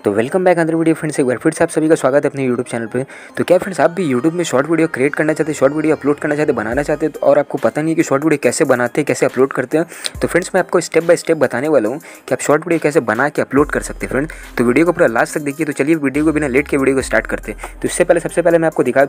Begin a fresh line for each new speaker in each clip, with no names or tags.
तो welcome back other video friends, एक बार फिर से आप सभी का स्वागत है अपने यूट्यूब चैनल पे। तो क्या फ्रेंड्स, आप भी यूट्यूब में शॉर्ट वीडियो क्रिएट करना चाहते हैं, शॉर्ट वीडियो अपलोड करना चाहते हैं, बनाना चाहते हैं और आपको पता नहीं है कि शॉर्ट वीडियो कैसे बनाते हैं, कैसे अपलोड करते हैं। तो फ्रेंड्स, मैं आपको स्टेप बाय स्टेप बताने वाला हूँ कि आप शॉर्ट वीडियो कैसे बना के अपलोड कर सकते हैं। फ्रेंड, तो वीडियो को पूरा लास्ट तक देखिए। तो चलिए वीडियो को बिना लेट के वीडियो को स्टार्ट करते हैं। तो इससे पहले सबसे पहले मैं आपको दिखा,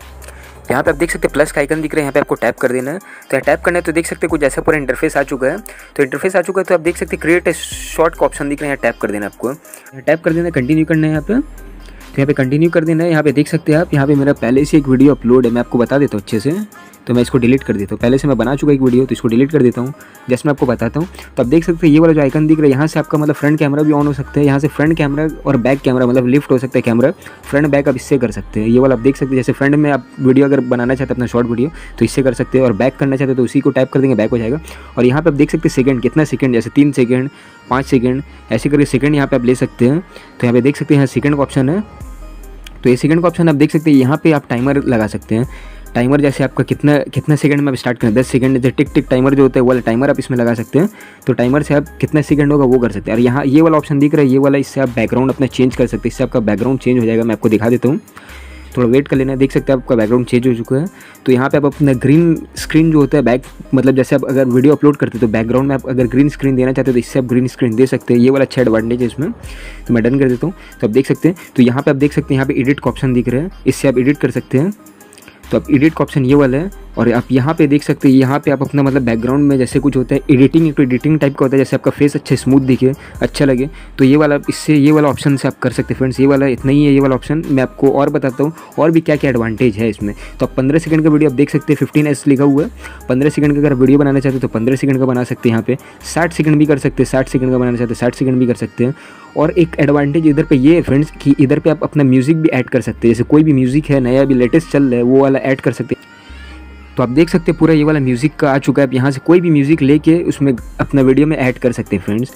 यहाँ पे आप देख सकते हैं प्लस का आइकन दिख रहा है, यहाँ पे आपको टैप कर देना है। तो यहाँ टैप करना है तो देख सकते हैं कुछ ऐसा पूरा इंटरफेस आ चुका है। तो इंटरफेस आ चुका है तो आप देख सकते हैं क्रिएट ए शॉर्ट का ऑप्शन दिख रहा है, यहाँ टैप कर देना है आपको। यहाँ टैप कर देना है, कंटिन्यू करना है यहाँ पे। तो यहाँ पे कंटिन्यू कर देना है। यहाँ पे देख सकते हैं आप, यहाँ पे मेरा पहले से एक वीडियो अपलोड है, मैं आपको बता देता हूँ अच्छे से। तो मैं इसको डिलीट कर देता हूँ, पहले से मैं बना चुका एक वीडियो, तो इसको डिलीट कर देता हूँ। जैसे मैं आपको बताता हूँ, तो आप देख सकते हैं ये वाला जो आइकन दिख रहा है, यहाँ से आपका मतलब फ्रंट कैमरा भी ऑन हो सकता है। यहाँ से फ्रंट कैमरा और बैक कैमरा मतलब लिफ्ट हो सकता है कैमरा, फ्रंट बैक आप इससे कर सकते हैं। ये वाला आप देख सकते हैं, जैसे फ्रंट में आप वीडियो अगर बनाना चाहते हैं अपना शॉर्ट वीडियो तो इससे कर सकते हैं, और बैक करना चाहते हैं तो उसी को टैप कर देंगे, बैक हो जाएगा। और यहाँ पे आप देख सकते हैं सेकंड, कितना सेकंड, जैसे 3 सेकंड 5 सेकंड ऐसे करके सेकंड यहाँ पे आप ले सकते हैं। तो यहाँ पे देख सकते हैं यहाँ सेकंड का ऑप्शन है। तो ये सेकंड का ऑप्शन आप देख सकते हैं, यहाँ पे आप टाइमर लगा सकते हैं। टाइमर जैसे आपका कितना सेकंड में आप स्टार्ट करें, 10 सेकंड जैसे टिक टिक टाइमर जो होता है वो वाला टाइमर आप इसमें लगा सकते हैं। तो टाइमर से आप कितना सेकंड होगा वो कर सकते हैं। और यहाँ ये वाला ऑप्शन दिख रहा है, ये वाला, इससे आप बैकग्राउंड अपना चेंज कर सकते हैं। इससे आपका बैकग्राउंड चेंज हो जाएगा, मैं आपको दिखा देता हूँ, थोड़ा वेट कर लेना है। देख सकते हैं आपका बैकग्राउंड चेंज हो चुका है। तो यहाँ पे आप अपना ग्रीन स्क्रीन जो होता है बैक, मतलब जैसे आप अगर वीडियो अपलोड करते हैं तो बैकग्राउंड में आप अगर ग्रीन स्क्रीन देना चाहते हो तो इससे आप ग्रीन स्क्रीन दे सकते हैं। ये वाला अच्छा एडवांटेज है इसमें। तो मैं डन कर देता हूँ। तो आप देख सकते हैं, तो यहाँ पे आप देख सकते हैं यहाँ पे एडिट का ऑप्शन दिख रहा है, इससे आप एडिट कर सकते हैं। तो आप एडिट का ऑप्शन ये वाला है। और आप यहाँ पे देख सकते हैं, यहाँ पे आप अपना मतलब बैकग्राउंड में जैसे कुछ होता है एडिटिंग, तो एडिटिंग टाइप का होता है, जैसे आपका फेस अच्छे स्मूथ दिखे, अच्छा लगे, तो ये वाला, इससे ये वाला ऑप्शन से आप कर सकते हैं। फ्रेंड्स, ये वाला इतना ही है, ये वाला ऑप्शन। मैं आपको और बताता हूँ और भी क्या क्या एडवांटेज है इसमें। तो आप 15 सेकंड का वीडियो आप देख सकते हैं, 15S लिखा हुआ है। 15 सेकंड का अगर वीडियो बनाना चाहते हैं तो 15 सेकंड का बना सकते हैं। यहाँ पे 60 सेकंड भी कर सकते हैं, 60 सेकंड का बनाना चाहते हैं 60 सेकंड भी कर सकते हैं। और एक एडवांटेज इधर पे ये है फ्रेंड्स कि इधर पे आप अपना म्यूजिक भी ऐड कर सकते हैं, जैसे कोई भी म्यूजिक है नया भी लेटेस्ट चल रहा है वो वाला ऐड कर सकते हैं। तो आप देख सकते हैं पूरा ये वाला म्यूजिक का आ चुका है। आप यहाँ से कोई भी म्यूजिक लेके उसमें अपना वीडियो में ऐड कर सकते हैं फ्रेंड्स।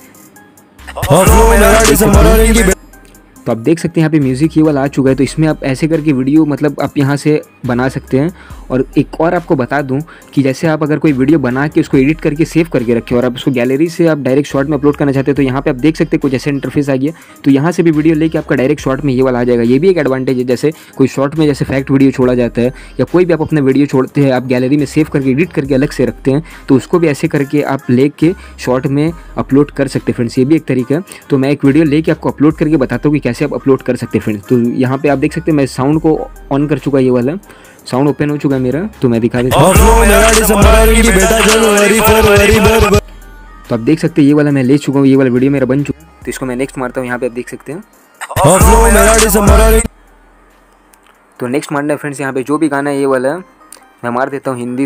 तो आप देख सकते हैं यहाँ पे म्यूज़िक ये वाला आ चुका है। तो इसमें आप ऐसे करके वीडियो मतलब आप यहाँ से बना सकते हैं। और एक और आपको बता दूं कि जैसे आप अगर कोई वीडियो बना के उसको एडिट करके सेव करके रखें और आप उसको गैलरी से आप डायरेक्ट शॉर्ट में अपलोड करना चाहते हैं तो यहाँ पे आप देख सकते हैं कुछ ऐसे इंटरफेस आ गया। तो यहाँ से भी वीडियो लेके आपका डायरेक्ट शॉर्ट में ये वाला आ जाएगा। ये भी एक एडवांटेज है। जैसे कोई शॉर्ट में जैसे फैक्ट वीडियो छोड़ा जाता है या कोई भी आप अपना वीडियो छोड़ते हैं, आप गैलरी में सेव करके एडिट करके अलग से रखते हैं, तो उसको भी ऐसे करके आप लेके शॉर्ट में अपलोड कर सकते हैं फ्रेंड्स। ये भी एक तरीका है। तो मैं एक वीडियो लेके आपको अपलोड करके बताता हूँ कि कैसे आप अपलोड कर सकते हैं फ्रेंड्स। तो यहाँ पे आप देख सकते हैं मैं साउंड को ऑन कर चुका है, ये वाला साउंड ओपन हो चुका है मेरा। तो मैं दिखा देता हूँ। तो आप देख सकते हैं ये वाला मैं ले चुका हूँ, ये वाला वीडियो मेरा बन चुका है। तो इसको मैं नेक्स्ट मारता हूँ, यहाँ पे आप देख सकते हैं। तो नेक्स्ट मारना है फ्रेंड्स, यहाँ पे जो भी गाना है ये वाला मैं मार देता हूँ हिंदी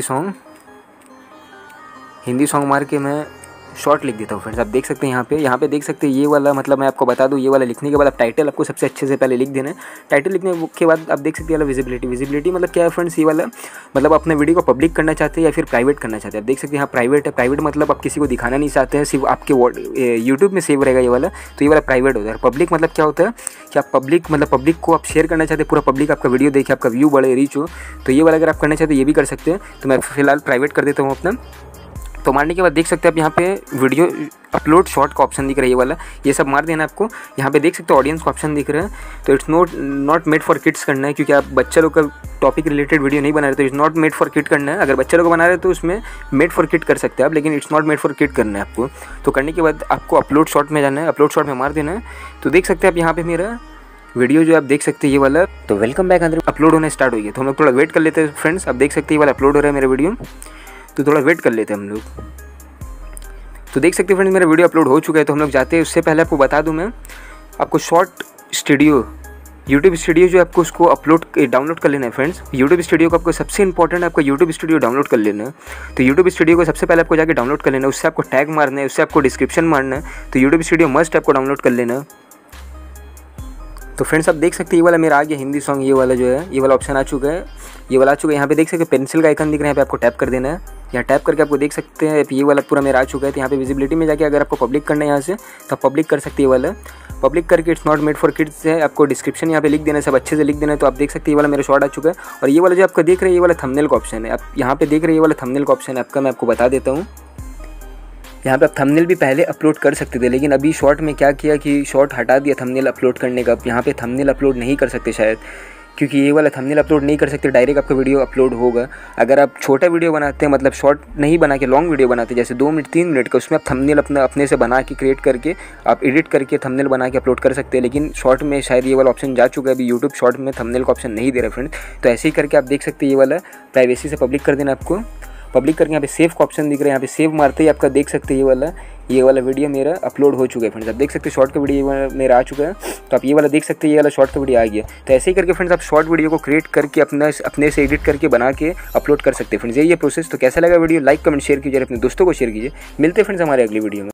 सॉन्ग मार के मैं शॉर्ट लिख देता हूँ फ्रेंड्स। आप देख सकते हैं यहाँ पे देख सकते हैं ये वाला, मतलब मैं आपको बता दूँ ये वाला लिखने के बाद आप टाइटल आपको सबसे अच्छे से पहले लिख देना है। टाइटल लिखने के बाद आप देख सकते हैं विजिबिलिटी मतलब क्या है फ्रेंड्स, ये वाला मतलब अपने वीडियो को पब्लिक करना चाहते हैं या फिर प्राइवेट करना चाहते हैं। आप देख सकते हैं यहाँ प्राइवेट है। प्राइवेट मतलब आप किसी को दिखाना नहीं चाहते हैं, सिर्फ आपके यूट्यूब में सेव रहेगा ये वाला। तो ये वाला प्राइवेट होता है। पब्लिक मतलब क्या होता है कि आप पब्लिक को आप शेयर करना चाहते हैं, पूरा पब्लिक आपका वीडियो देखे, आपका व्यू बढ़े, रीच हो। तो ये वाला अगर आप करना चाहते हैं ये भी कर सकते हैं। तो मैं फिलहाल प्राइवेट कर देता हूँ अपना। तो मारने के बाद देख सकते हैं आप यहाँ पे वीडियो अपलोड शॉर्ट का ऑप्शन दिख रहा है, ये वाला, ये सब मार देना आपको। यहाँ पे देख सकते हो ऑडियंस का ऑप्शन दिख रहा है। तो it's not made for kids करना है, क्योंकि आप बच्चा लोग का टॉपिक रिलेटेड वीडियो नहीं बना रहे तो it's not made for kid करना है। अगर बच्चा लोग को बना रहे तो उसमें मेड फॉर किड कर सकते हैं आप, लेकिन it's not made for kid करना है आपको। तो करने के बाद आपको अपलोड शॉर्ट में जाना है, अपलोड शॉर्ट में मार देना है। तो देख सकते हैं आप यहाँ पे मेरा वीडियो जो आप देख सकते हैं ये वाला, तो वेलकम बैक अंदर अपलोड होना स्टार्ट हो गया। तो हम लोग थोड़ा वेट कर लेते हैं फ्रेंड्स। आप देख सकते हैं ये वाला अपलोड हो रहा है मेरा वीडियो, तो थोड़ा वेट कर लेते हैं हम लोग। तो देख सकते हैं फ्रेंड्स मेरा वीडियो अपलोड हो चुका है। तो हम लोग जाते हैं, उससे पहले आपको बता दूं मैं, आपको शॉर्ट स्टूडियो यूट्यूब स्टूडियो जो आपको उसको डाउनलोड कर लेना है फ्रेंड्स। यूट्यूब स्टूडियो को आपको सबसे इंपॉर्टेंट है, आपको यूट्यूब स्टूडियो डाउनलोड कर लेना है। तो यूट्यूब स्टूडियो को सबसे पहले आपको जाकर डाउनलोड कर लेना है, उससे आपको टैग मारना है, उससे आपको डिस्क्रिप्शन मारना है। तो यूट्यूब स्टूडियो मस्ट आपको डाउनलोड कर लेना है। तो फ्रेंड्स आप देख सकते हैं ये वाला मेरा आ गया हिंदी सॉन्ग, ये वाला जो है ये वाला ऑप्शन आ चुका है, ये वाला आ चुका है। यहाँ पे देख सकते हैं पेंसिल का आइकन दिख रहा है, यहाँ पे आपको टैप कर देना है। यहाँ टैप करके आपको देख सकते हैं ये वाला पूरा मेरा आ चुका है। तो यहाँ पे विजिबिलिटी में जाके अगर आपको पब्लिक करना है यहाँ से तो पब्लिक कर सकते हैं। ये वाला पब्लिक करके it's not made for kids है, आपको डिस्क्रिप्शन यहाँ पे लिख देना है, सब अच्छे से लिख देना है। तो आप देख सकते हैं ये वाला मेरा शॉर्ट आ चुका है। और ये वाला जो आपका देख रहे हैं ये वाला थंबनेल का ऑप्शन है, आप यहाँ पे देख रहे हैं ये वाला थंबनेल का ऑप्शन है आपका, मैं आपको बता देता हूँ। यहाँ पे आप थंबनेल भी पहले अपलोड कर सकते थे, लेकिन अभी शॉर्ट में क्या किया कि शॉर्ट हटा दिया थंबनेल अपलोड करने का। यहाँ पे थंबनेल अपलोड नहीं कर सकते शायद, क्योंकि ये वाला थंबनेल अपलोड नहीं कर सकते, डायरेक्ट आपका वीडियो अपलोड होगा। अगर आप छोटा वीडियो बनाते हैं, मतलब शॉर्ट नहीं बना के लॉन्ग वीडियो बनाते हैं, जैसे 2 मिनट 3 मिनट का, उसमें आप थंबनेल अपने से बना के क्रिएट करके आप एडिट करके थंबनेल बना के अपलोड कर सकते हैं। लेकिन शॉर्ट में शायद ये वाला ऑप्शन जा चुका है, अभी यूट्यूब शॉर्ट में थंबनेल का ऑप्शन नहीं दे रहा फ्रेंड्स। तो ऐसे ही करके आप देख सकते हैं, ये वाला प्राइवेसी से पब्लिक कर देना आपको। पब्लिक करके यहाँ पे सेव का ऑप्शन दिख रहा है, यहाँ पे सेव मारते ही आपका देख सकते हैं ये वाला वीडियो मेरा अपलोड हो चुका है फ्रेंड्स। आप देख सकते हैं शॉर्ट का वीडियो मेरा आ चुका है, तो आप ये वाला देख सकते हैं, ये वाला शॉर्ट का वीडियो आ गया। तो ऐसे ही करके फ्रेंड्स आप शॉर्ट वीडियो को क्रिएट करके अपने से एडिट करके बना के अपलोड कर सकते हैं फ्रेंड्स। यही है प्रोसेस। तो कैसा लगा वीडियो, लाइक कमेंट शेयर कीजिए, अपने दोस्तों को शेयर कीजिए। मिलते हैं फ्रेंड्स हमारे अगली वीडियो में।